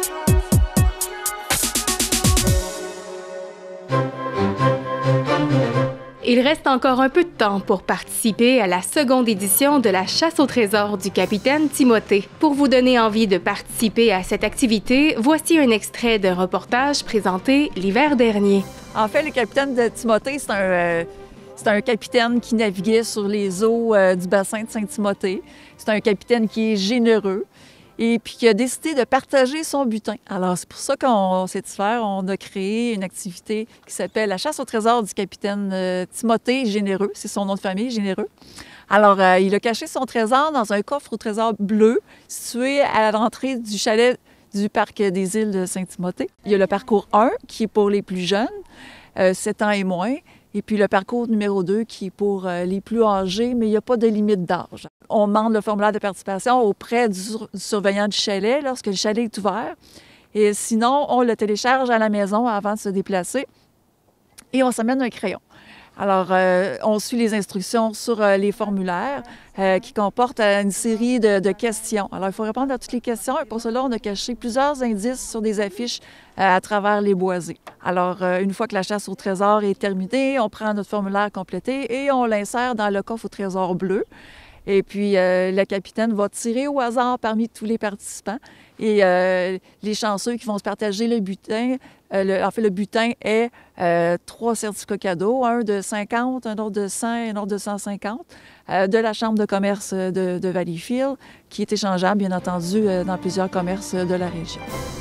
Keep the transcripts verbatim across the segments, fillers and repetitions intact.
Il reste encore un peu de temps pour participer à la seconde édition de la chasse au trésor du capitaine Timothée. Pour vous donner envie de participer à cette activité, voici un extrait d'un reportage présenté l'hiver dernier. En fait, le capitaine de Timothée, c'est un, euh, c'est un capitaine qui naviguait sur les eaux euh, du bassin de Saint-Timothée. C'est un capitaine qui est généreux et puis qui a décidé de partager son butin. Alors, c'est pour ça qu'on cet hiver, on a créé une activité qui s'appelle la chasse au trésor du capitaine euh, Timothée Généreux. C'est son nom de famille, Généreux. Alors, euh, il a caché son trésor dans un coffre au trésor bleu situé à l'entrée du chalet du parc des îles de Saint-Timothée. Il y a le parcours un qui est pour les plus jeunes, euh, sept ans et moins. Et puis le parcours numéro deux qui est pour euh, les plus âgés, mais il n'y a pas de limite d'âge. On demande le formulaire de participation auprès du, sur du surveillant du chalet lorsque le chalet est ouvert. Et sinon, on le télécharge à la maison avant de se déplacer et on s'amène un crayon. Alors, euh, on suit les instructions sur euh, les formulaires euh, qui comportent euh, une série de, de questions. Alors, il faut répondre à toutes les questions et pour cela, on a caché plusieurs indices sur des affiches euh, à travers les boisés. Alors, euh, une fois que la chasse au trésor est terminée, on prend notre formulaire complété et on l'insère dans le coffre au trésor bleu. Et puis, euh, le capitaine va tirer au hasard parmi tous les participants. Et euh, les chanceux qui vont se partager le butin, euh, le, en fait, le butin est euh, trois certificats cadeaux, un de cinquante, un autre de cent et un autre de cent cinquante, euh, de la Chambre de commerce de, de Valleyfield, qui est échangeable, bien entendu, euh, dans plusieurs commerces de la région.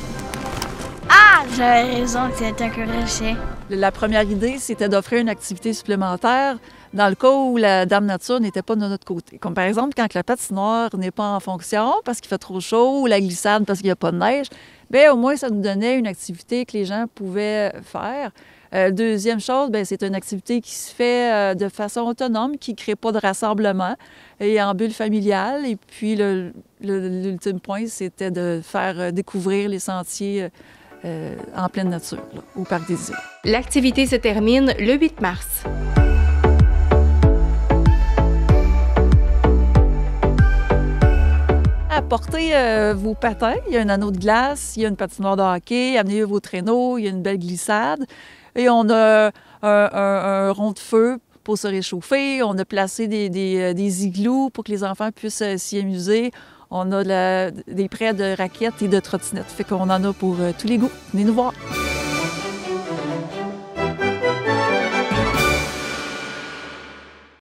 Ah, j'avais raison que c'était un crochet. La première idée, c'était d'offrir une activité supplémentaire dans le cas où la Dame Nature n'était pas de notre côté. Comme par exemple, quand la patinoire n'est pas en fonction parce qu'il fait trop chaud ou la glissade parce qu'il n'y a pas de neige, bien, au moins, ça nous donnait une activité que les gens pouvaient faire. Euh, deuxième chose, bien, c'est une activité qui se fait euh, de façon autonome, qui ne crée pas de rassemblement et en bulle familiale. Et puis, le, le, l'ultime point, c'était de faire euh, découvrir les sentiers euh, en pleine nature, là, au Parc des Îles. L'activité se termine le huit mars. Apportez euh, vos patins, il y a un anneau de glace, il y a une patinoire de hockey, amenez vos traîneaux, il y a une belle glissade. Et on a un, un, un rond de feu pour se réchauffer, on a placé des, des, des igloos pour que les enfants puissent euh, s'y amuser. On a la, des prêts de raquettes et de trottinettes, fait qu'on en a pour euh, tous les goûts. Venez nous voir!